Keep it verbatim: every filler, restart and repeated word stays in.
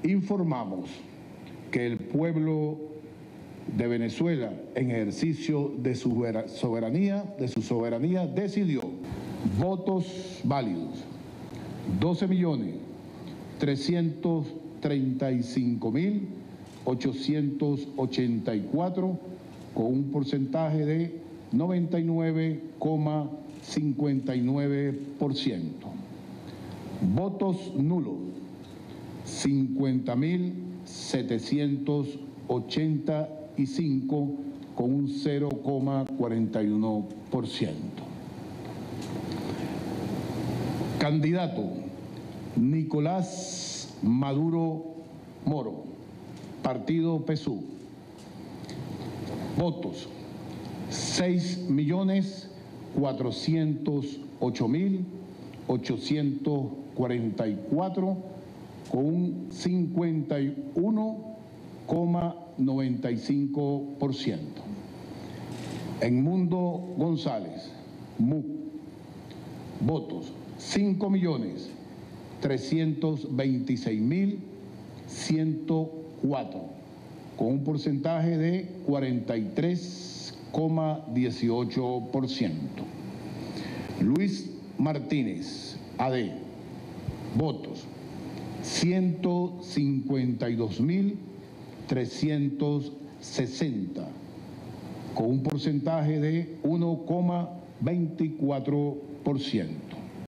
Informamos que el pueblo de Venezuela, en ejercicio de su soberanía, de su soberanía, decidió votos válidos doce millones trescientos treinta y cinco mil ochocientos ochenta y cuatro, con un porcentaje de noventa y nueve coma cincuenta y nueve por ciento. Votos nulos, cincuenta mil setecientos ochenta y cinco, con un cero coma cuarenta y uno por ciento. Candidato Nicolás Maduro Moro, Partido P S U V. Votos seis millones cuatrocientos ocho mil ochocientos cuarenta y cuatro, con un cincuenta y uno coma noventa y cinco por ciento. Edmundo González, M U. Votos cinco millones trescientos veintiséis mil ciento cuatro, con un porcentaje de cuarenta y tres coma dieciocho por ciento. Luis Martínez, A D. Votos ciento cincuenta y dos mil trescientos sesenta, con un porcentaje de uno coma veinticuatro por ciento.